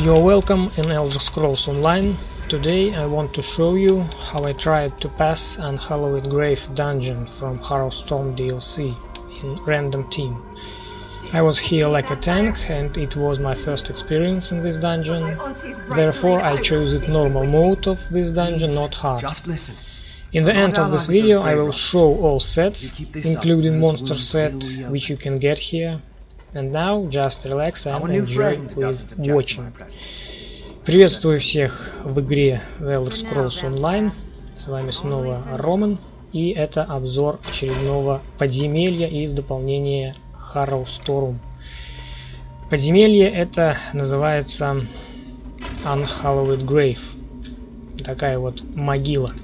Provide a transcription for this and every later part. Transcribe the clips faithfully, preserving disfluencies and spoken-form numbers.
You're welcome in Elder Scrolls Online. Today I want to show you how I tried to pass Unhallowed Grave dungeon from Harrowstorm D L C in random team. I was here like a tank and it was my first experience in this dungeon, therefore I chose it normal mode of this dungeon, not hard. In the end of this video I will show all sets, including monster set, which you can get here. And now just relax and enjoy with watching. Приветствую всех в игре The Elder Scrolls Online. С вами снова Роман. И это обзор очередного подземелья из дополнения Harrowstorm. Подземелье это называется Unhallowed Grave. Такая вот могила.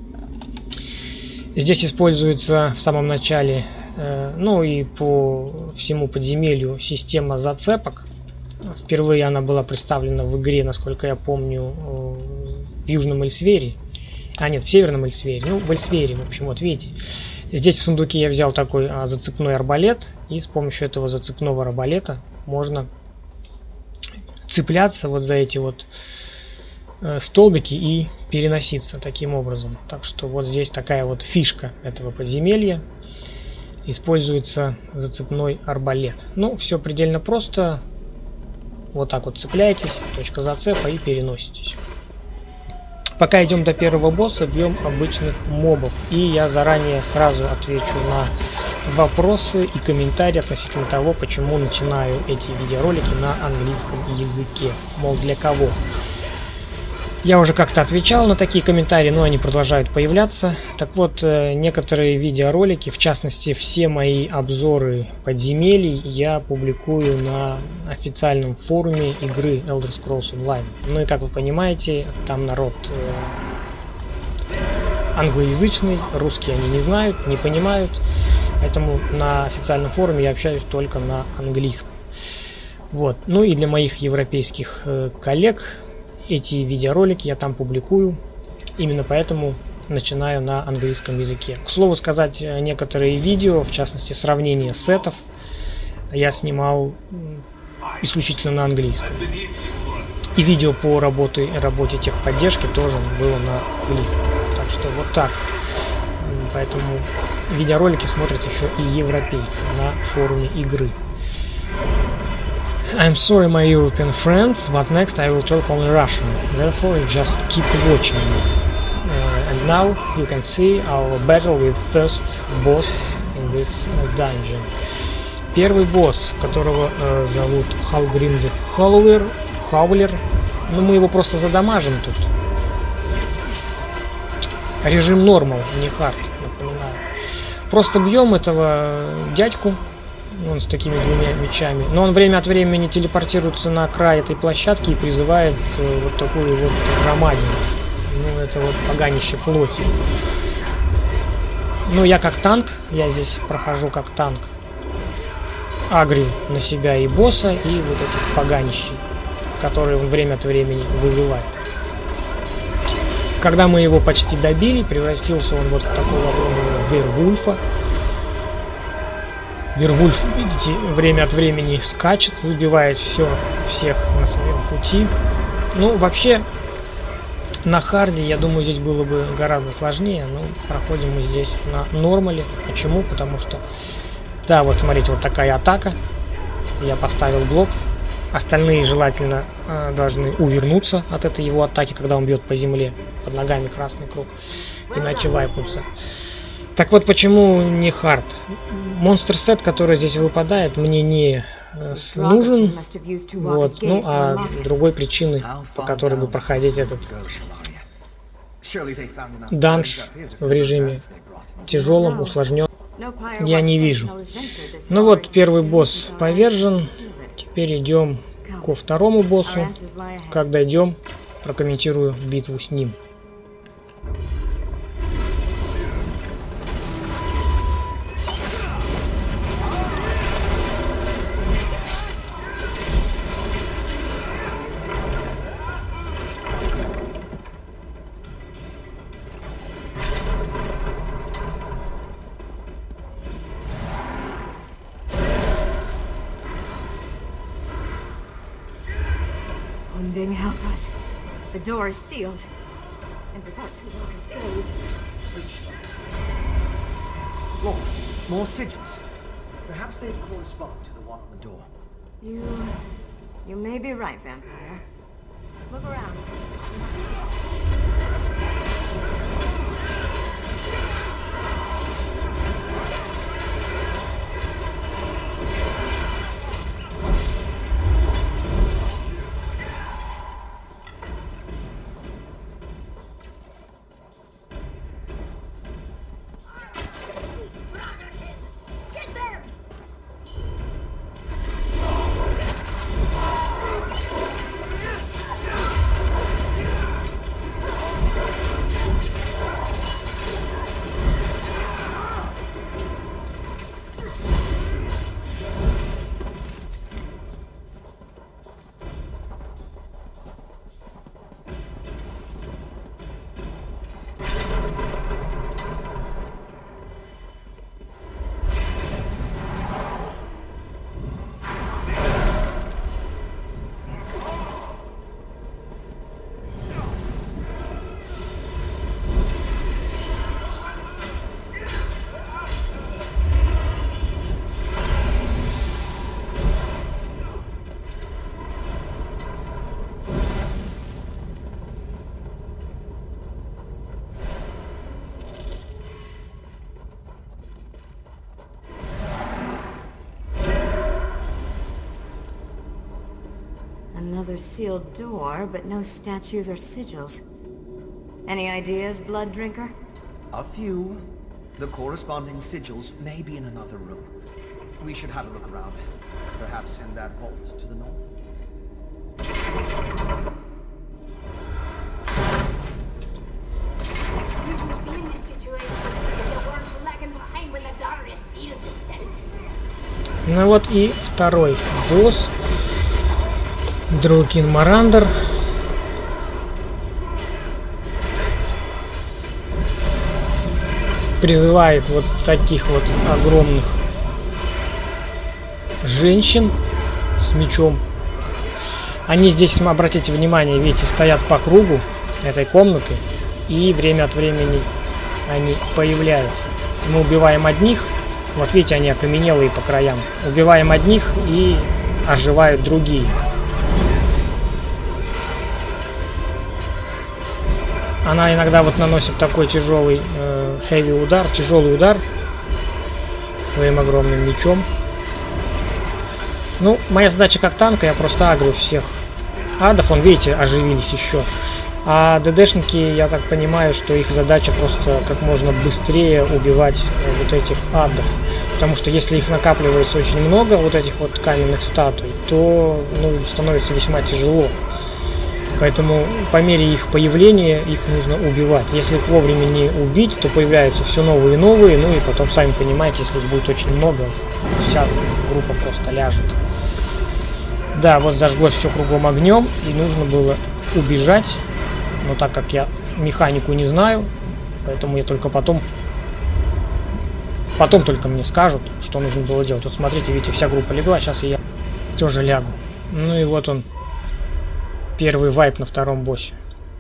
Здесь используется в самом начале, э, ну и по всему подземелью, система зацепок. Впервые она была представлена в игре, насколько я помню, в Южном Эльсвере. А нет, в Северном Эльсвере. Ну, в Эльсвере, в общем, вот видите. Здесь в сундуке я взял такой а, зацепной арбалет. И с помощью этого зацепного арбалета можно цепляться вот за эти вот э, столбики и переноситься таким образом. Так что вот здесь такая вот фишка этого подземелья. Используется зацепной арбалет. Ну, все предельно просто. Вот так вот цепляетесь, точка зацепа, и переноситесь. Пока идем до первого босса, бьем обычных мобов. И я заранее сразу отвечу на вопросы и комментарии относительно того, почему начинаю эти видеоролики на английском языке. Мол, для кого? Я уже как-то отвечал на такие комментарии, но они продолжают появляться. Так вот, некоторые видеоролики, в частности, все мои обзоры подземелий я публикую на официальном форуме игры Elder Scrolls Online. Ну и, как вы понимаете, там народ англоязычный, русский они не знают, не понимают. Поэтому на официальном форуме я общаюсь только на английском. Вот. Ну и для моих европейских коллег эти видеоролики я там публикую, именно поэтому начинаю на английском языке. К слову сказать, некоторые видео, в частности сравнение сетов, я снимал исключительно на английском. И видео по работе, работе техподдержки тоже было на английском. Так что вот так. Поэтому видеоролики смотрят еще и европейцы на форуме игры. I'm sorry, my European friends, but next I will talk only Russian, therefore you just keep watching me. Uh, and now you can see our battle with first boss in this uh, dungeon. Первый босс, которого uh, зовут Hallgrim the Howler, Howler, ну мы его просто задамажим тут. Режим нормал, не хард, напоминаю. Просто бьем этого дядьку. Он с такими двумя мечами. Но он время от времени телепортируется на край этой площадки и призывает э, вот такую вот громадину. Ну, это вот поганище плоти. Ну, я как танк, я здесь прохожу как танк. Агрю на себя и босса, и вот этих поганищей, которые он время от времени вызывает. Когда мы его почти добили, превратился он вот в такого огромного Вервульфа. Вервульф, видите, время от времени скачет, забивает все, всех на своем пути. Ну, вообще, на харде, я думаю, здесь было бы гораздо сложнее. Но проходим мы здесь на нормале. Почему? Потому что, да, вот смотрите, вот такая атака. Я поставил блок. Остальные желательно э, должны увернуться от этой его атаки, когда он бьет по земле. Под ногами красный круг. Иначе вайпнутся. Так вот, почему не хард? Монстр сет, который здесь выпадает, мне не э, нужен. Вот, ну а другой причины, по которой бы проходить этот данж в режиме тяжелом, усложнен, я не вижу. Ну вот, первый босс повержен. Теперь идем ко второму боссу. Как дойдем, прокомментирую битву с ним. Responding, help us. The door is sealed. And without two workers' gaze... Which... Look, more sigils. Perhaps they correspond to the one on the door. You... You may be right, Vampire. Look around. Another sealed door, but no statues or sigils. Any ideas, Blood Drinker? A few. The corresponding sigils may be in another room. We should have a look around. Perhaps in that vault to the north. You would be in this situation if you weren't lagging behind when the door is sealed itself. Ну вот и второй босс. Дрокин Марандер. Призывает вот таких вот огромных женщин с мечом. Они здесь, обратите внимание, видите, стоят по кругу этой комнаты, и время от времени они появляются. Мы убиваем одних, вот видите, они окаменелые по краям. Убиваем одних, и оживают другие. Она иногда вот наносит такой тяжелый э, heavy удар, тяжелый удар своим огромным мечом. Ну, моя задача как танка, я просто агрю всех адов. Вон, видите, оживились еще. А ДДшники, я так понимаю, что их задача просто как можно быстрее убивать э, вот этих адов. Потому что если их накапливается очень много, вот этих вот каменных статуй, то ну, становится весьма тяжело. Поэтому по мере их появления их нужно убивать. Если их вовремя не убить, то появляются все новые и новые. Ну и потом, сами понимаете, если их будет очень много, вся группа просто ляжет. Да, вот зажглось все кругом огнем, и нужно было убежать. Но так как я механику не знаю, поэтому я только потом... Потом только мне скажут, что нужно было делать. Вот смотрите, видите, вся группа легла, сейчас я тоже лягу. Ну и вот он. Первый вайп на втором боссе.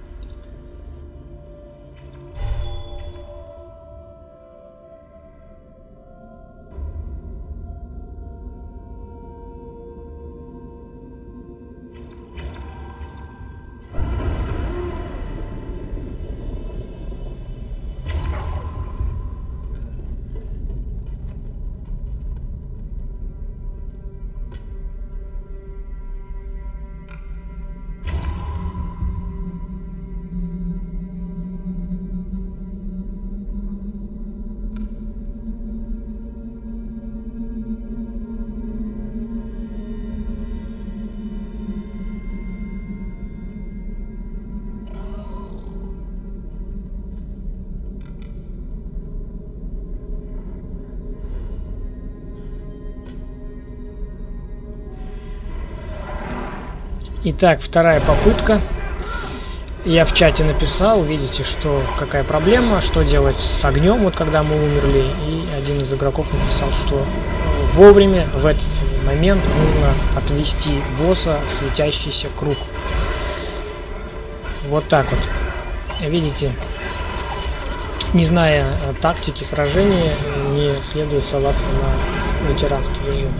Итак, вторая попытка. Я в чате написал, видите, что какая проблема, что делать с огнем, вот когда мы умерли. И один из игроков написал, что вовремя в этот момент нужно отвести босса в светящийся круг. Вот так вот. Видите, не зная э, тактики сражения, не следует ссылаться на ветеранский режим.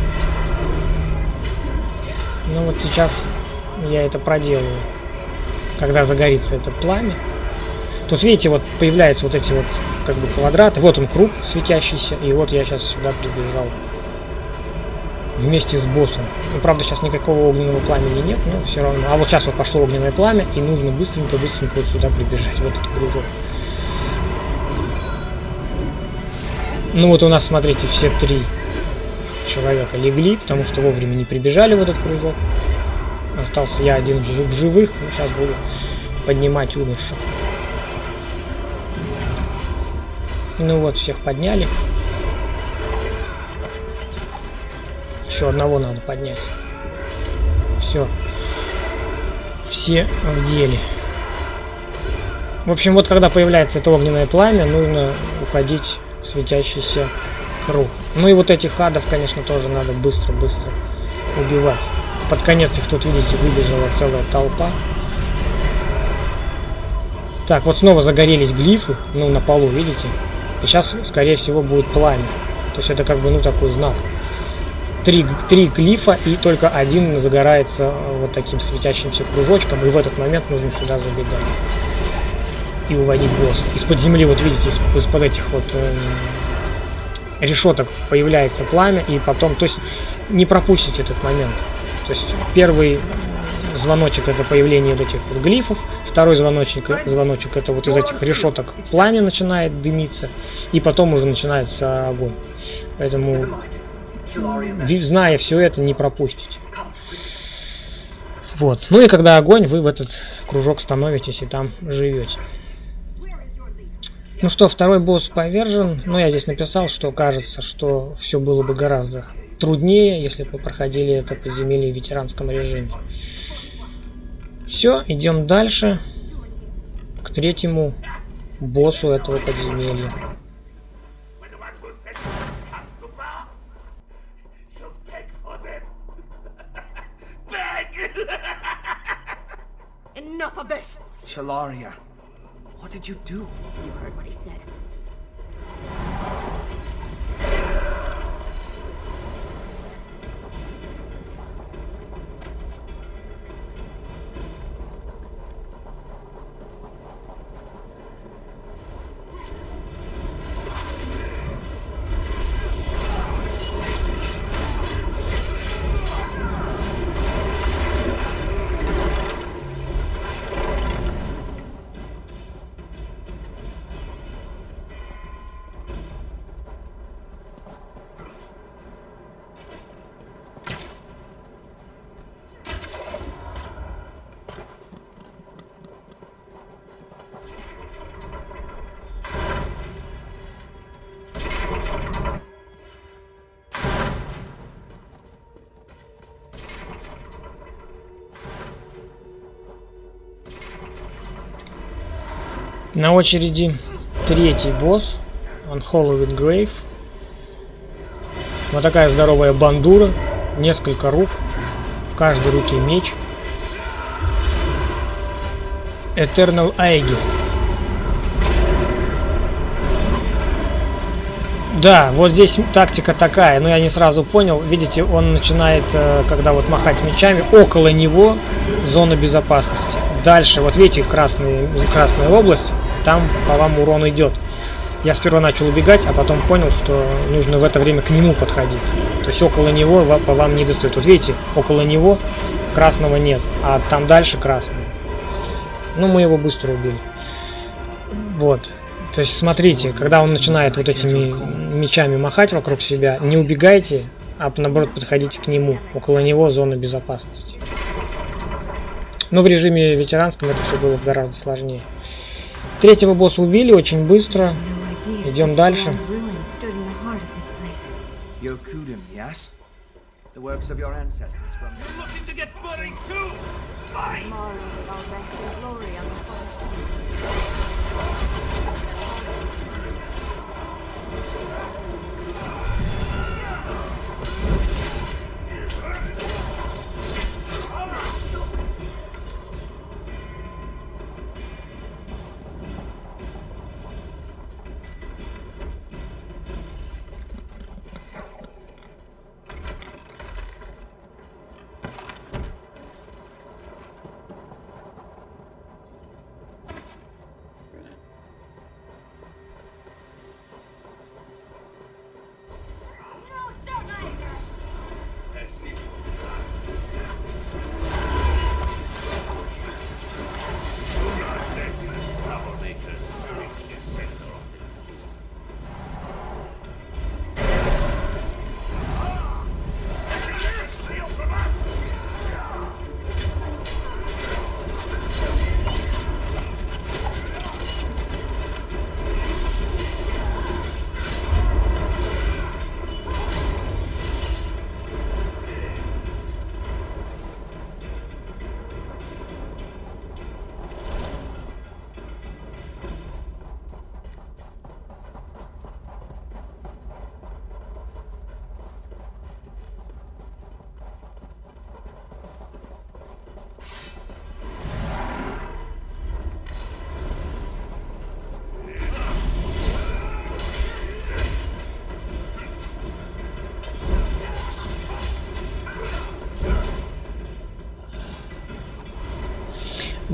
Ну вот сейчас я это проделаю. Когда загорится это пламя. Тут видите, вот появляются вот эти вот как бы квадраты. Вот он круг светящийся. И вот я сейчас сюда прибежал. Вместе с боссом. Ну, правда, сейчас никакого огненного пламени нет, но все равно. А вот сейчас вот пошло огненное пламя, и нужно быстренько-быстренько вот сюда прибежать, в этот кружок. Ну вот у нас, смотрите, все три человека легли, потому что вовремя не прибежали в этот кружок. Остался я один в живых, ну, сейчас буду поднимать умерших. Ну вот, всех подняли. Еще одного надо поднять. Все. Все в деле. В общем, вот когда появляется это огненное пламя, нужно уходить в светящийся круг. Ну и вот этих адов, конечно, тоже надо быстро-быстро убивать. Под конец их тут, видите, выбежала целая толпа. Так, вот снова загорелись глифы, ну, на полу, видите? И сейчас, скорее всего, будет пламя. То есть это как бы, ну, такой знак. Три, три глифа, и только один загорается вот таким светящимся кружочком, и в этот момент нужно сюда забегать и уводить босса. Из-под земли, вот видите, из-под этих вот э, решеток появляется пламя, и потом, то есть не пропустите этот момент. То есть первый звоночек — это появление вот этих вот глифов, второй звоночек, звоночек это вот из этих решеток пламя начинает дымиться, и потом уже начинается огонь. Поэтому, зная все это, не пропустите. Вот. Ну и когда огонь, вы в этот кружок становитесь и там живете. Ну что, второй босс повержен. Но я здесь написал, что кажется, что все было бы гораздо труднее, если бы проходили это подземелье в ветеранском режиме. Все, идем дальше к третьему боссу этого подземелья. Enough of this! Shalaria, what did you do? You heard what he said. На очереди третий босс, Unhallowed Grave. Вот такая здоровая бандура, несколько рук, в каждой руке меч. Eternal Aegis. Да, вот здесь тактика такая, но я не сразу понял. Видите, он начинает, когда вот махать мечами, около него зона безопасности. Дальше, вот видите, красный, красная область, там по вам урон идет. Я сперва начал убегать, а потом понял, что нужно в это время к нему подходить. То есть около него по вам не достает. Вот видите, около него красного нет, а там дальше красный. Ну, мы его быстро убили. Вот. То есть смотрите, когда он начинает вот этими мечами махать вокруг себя, не убегайте, а наоборот подходите к нему. Около него зона безопасности. Но в режиме ветеранском это все было гораздо сложнее. Третьего босса убили очень быстро. Идем дальше.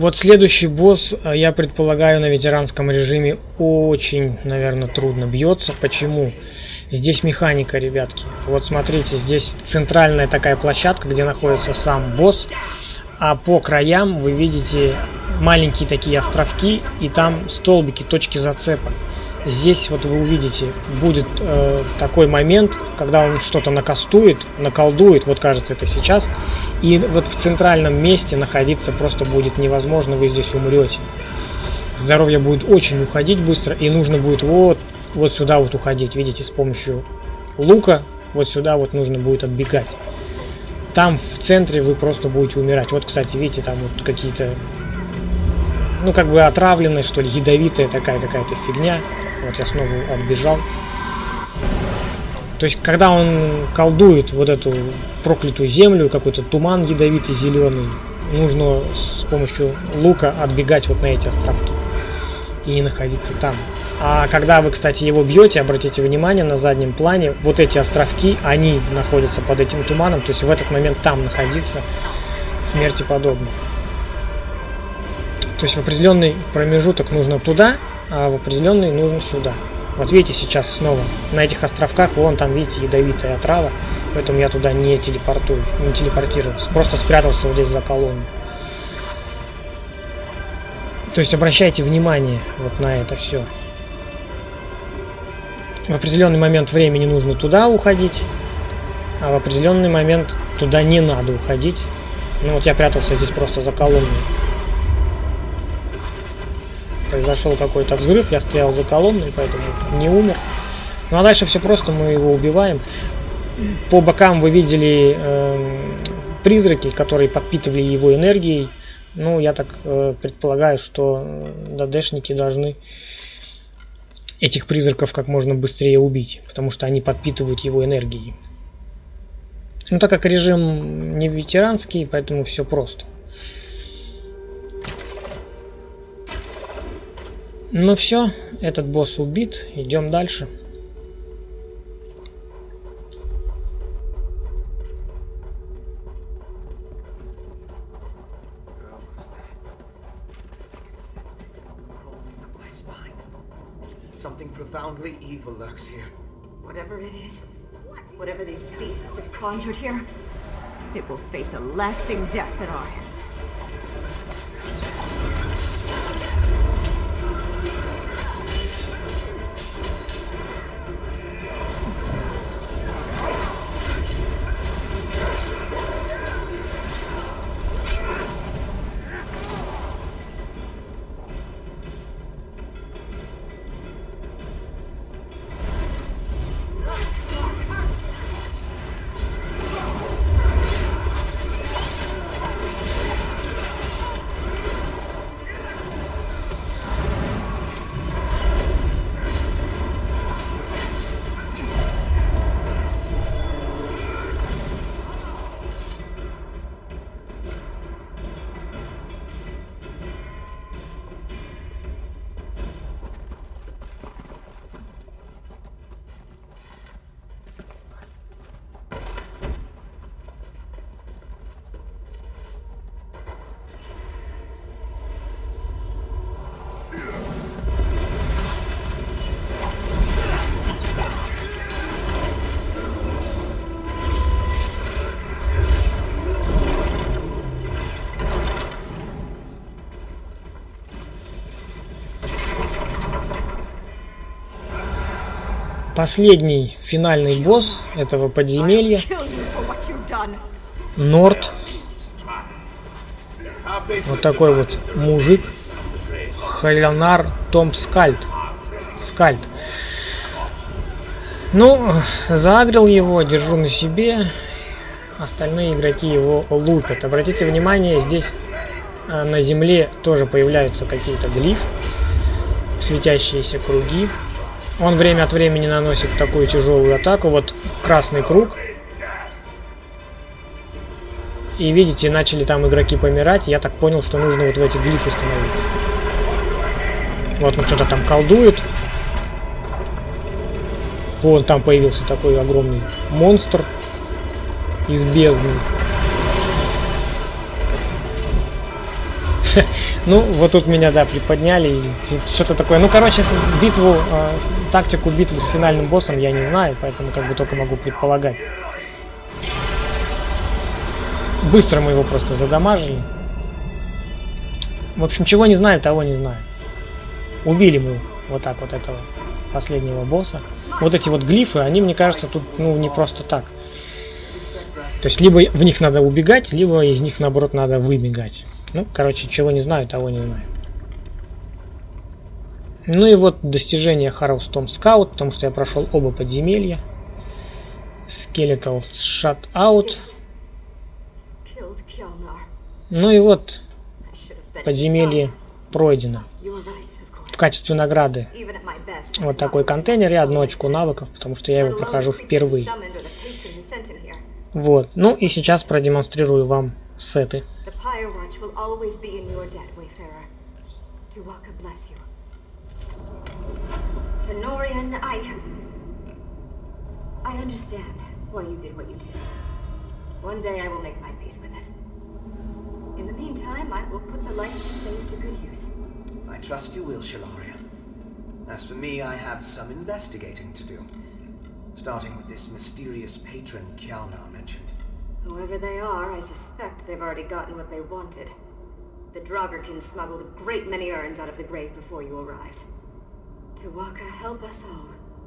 Вот следующий босс, я предполагаю, на ветеранском режиме очень, наверное, трудно бьется. Почему? Здесь механика, ребятки. Вот смотрите, здесь центральная такая площадка, где находится сам босс. А по краям вы видите маленькие такие островки, и там столбики, точки зацепа. Здесь вот вы увидите, будет э, такой момент, когда он что-то накастует, наколдует, вот кажется это сейчас. И вот в центральном месте находиться просто будет невозможно, вы здесь умрете. Здоровье будет очень уходить быстро, и нужно будет вот, вот сюда вот уходить. Видите, с помощью лука вот сюда вот нужно будет отбегать. Там в центре вы просто будете умирать. Вот, кстати, видите, там вот какие-то, ну, как бы отравленная, что ли, ядовитая такая какая-то фигня. Вот я снова отбежал. То есть, когда он колдует вот эту проклятую землю, какой-то туман ядовитый зеленый, нужно с помощью лука отбегать вот на эти островки и не находиться там. А когда вы, кстати, его бьете, обратите внимание, на заднем плане вот эти островки, они находятся под этим туманом, то есть в этот момент там находиться смерти подобно. То есть в определенный промежуток нужно туда, а в определенный нужно сюда. Вот видите, сейчас снова на этих островках, вон там, видите, ядовитая отрава, поэтому я туда не телепортую, не телепортировался, просто спрятался вот здесь за колонну. То есть обращайте внимание вот на это все. В определенный момент времени нужно туда уходить, а в определенный момент туда не надо уходить. Ну вот я прятался здесь просто за колонной. Произошел какой-то взрыв, я стоял за колонной, поэтому не умер. Ну а дальше все просто, мы его убиваем. По бокам вы видели э, призраки, которые подпитывали его энергией. Ну, я так э, предполагаю, что ДДшники должны этих призраков как можно быстрее убить, потому что они подпитывают его энергией. Ну, так как режим не ветеранский, поэтому все просто. Ну все, этот босс убит, идем дальше. Something profoundly evil lurks here. Whatever it is, whatever these beasts have conjured here, it will face a lasting death at our hands. Последний финальный босс этого подземелья. Норд. Вот такой вот мужик. Хеленар Том Скальд. Скальд. Ну, загрел его, держу на себе. Остальные игроки его лупят. Обратите внимание, здесь на земле тоже появляются какие-то глифы. Светящиеся круги. Он время от времени наносит такую тяжелую атаку. Вот красный круг. И видите, начали там игроки помирать. Я так понял, что нужно вот в эти глифы становиться. Вот он что-то там колдует. Вот там появился такой огромный монстр из бездны. Ну, вот тут меня, да, приподняли, что-то такое. Ну, короче, битву, э, тактику битвы с финальным боссом я не знаю, поэтому как бы только могу предполагать. Быстро мы его просто задамажили. В общем, чего не знаю, того не знаю. Убили мы вот так вот этого последнего босса. Вот эти вот глифы, они, мне кажется, тут, ну, не просто так. То есть, либо в них надо убегать, либо из них, наоборот, надо выбегать. Ну, короче, чего не знаю, того не знаю. Ну и вот достижение Harrowstone Scout, потому что я прошел оба подземелья. Skeletal Shutout. Ну и вот подземелье пройдено. В качестве награды вот такой контейнер и одну очко навыков, потому что я его прохожу впервые. Вот. Ну и сейчас продемонстрирую вам сеты. One day I will make my peace with it. In the meantime, I will put the life you saved to good use. I trust you will, Shalaria. As for me, I have some investigating to do. Starting with this mysterious patron Kialna mentioned. Whoever they are, I suspect they've already gotten what they wanted. The Draugr smuggled a great many urns out of the grave before you arrived. Tuwaka, help us all.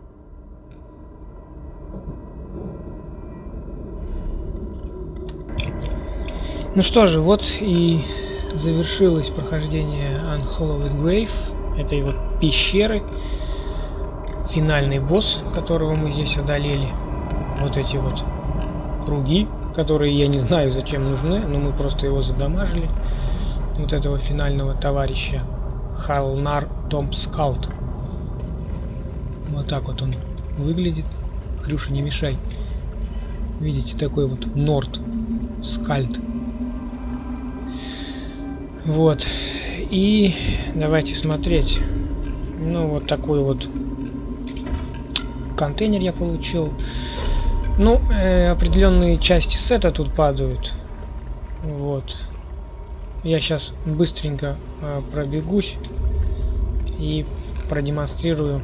Ну что же, вот и завершилось прохождение Unhallowed Grave, этой вот пещеры. Финальный босс, которого мы здесь одолели. Вот эти вот круги, которые я не знаю зачем нужны, но мы просто его задамажили. Вот этого финального товарища Халнар Томпскалт. Вот так вот он выглядит. Хрюша, не мешай. Видите, такой вот Норд Скальд. Вот. И давайте смотреть. Ну, вот такой вот контейнер я получил. Ну, э, определенные части сета тут падают. Вот. Я сейчас быстренько э, пробегусь и продемонстрирую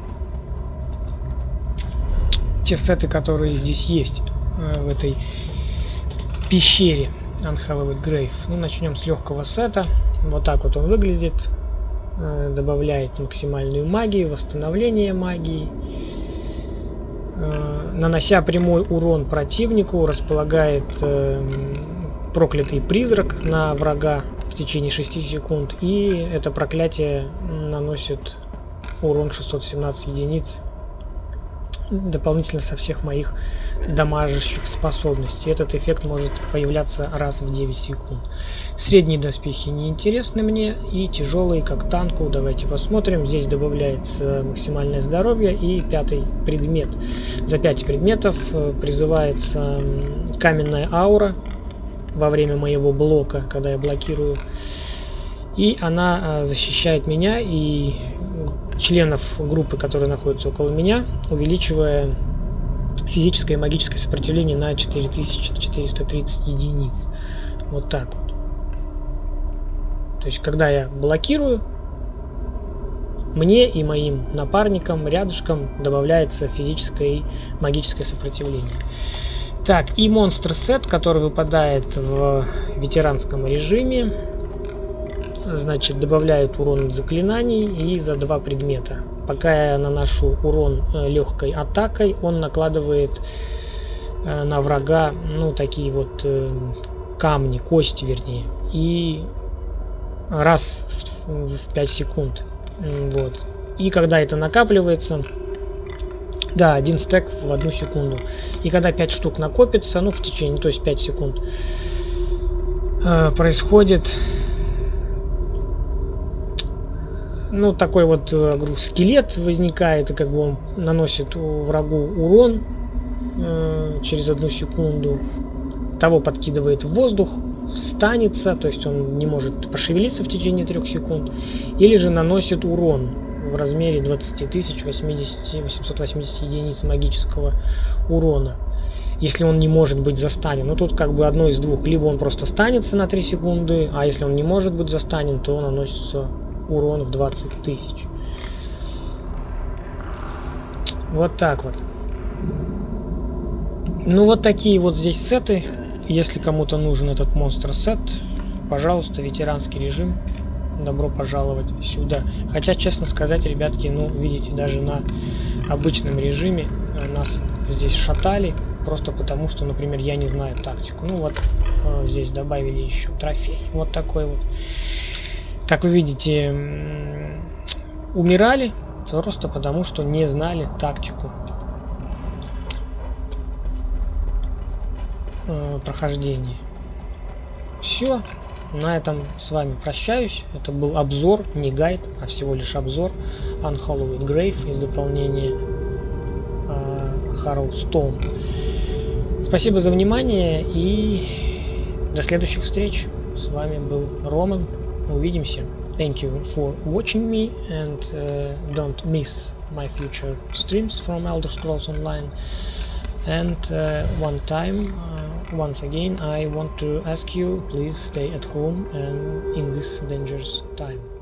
те сеты, которые здесь есть э, в этой пещере Unhallowed Grave. Ну, начнем с легкого сета. Вот так вот он выглядит. Э, добавляет максимальную магию, восстановление магии. Э, нанося прямой урон противнику, располагает э, проклятый призрак на врага в течение шести секунд. И это проклятие наносит урон шестьсот семнадцать единиц. Дополнительно со всех моих дамажащих способностей. Этот эффект может появляться раз в девять секунд. Средние доспехи не интересны мне, и тяжелые, как танку. Давайте посмотрим. Здесь добавляется максимальное здоровье и пятый предмет. За пять предметов призывается каменная аура во время моего блока, когда я блокирую. И она защищает меня и членов группы, которые находятся около меня, увеличивая физическое и магическое сопротивление на четыре тысячи четыреста тридцать единиц. Вот так вот. То есть, когда я блокирую, мне и моим напарникам рядышком добавляется физическое и магическое сопротивление. Так, и монстр сет, который выпадает в ветеранском режиме, значит, добавляет урон от заклинаний и за два предмета. Пока я наношу урон э, легкой атакой, он накладывает э, на врага, ну, такие вот э, камни, кости, вернее, и раз в, в пять секунд. Вот. И когда это накапливается, да, один стек в одну секунду. И когда пять штук накопится, ну, в течение, то есть пять секунд, э, происходит... Ну, такой вот говорю, скелет возникает, и как бы он наносит врагу урон э, через одну секунду. Того подкидывает в воздух, встанется, то есть он не может пошевелиться в течение трех секунд. Или же наносит урон в размере двадцать тысяч восемьсот восемьдесят единиц магического урона. если он не может быть застанен. Но тут как бы одно из двух. Либо он просто станется на три секунды, а если он не может быть застанен, то наносится урон в двадцать тысяч. Вот так вот. Ну вот такие вот здесь сеты. Если кому-то нужен этот монстр сет, пожалуйста, ветеранский режим. Добро пожаловать сюда. Хотя, честно сказать, ребятки, ну, видите, даже на обычном режиме нас здесь шатали. Просто потому, что, например, я не знаю тактику. Ну вот, э, здесь добавили еще трофей. Вот такой вот. Как вы видите, умирали просто потому, что не знали тактику э, прохождения. Все. На этом с вами прощаюсь. Это был обзор, не гайд, а всего лишь обзор Unhallowed Grave из дополнения э, Harrowstone. Спасибо за внимание и до следующих встреч. С вами был Роман. Увидимся. Thank you for watching me and uh, don't miss my future streams from Elder Scrolls Online. And uh, one time, uh, once again, I want to ask you, please stay at home and in this dangerous time.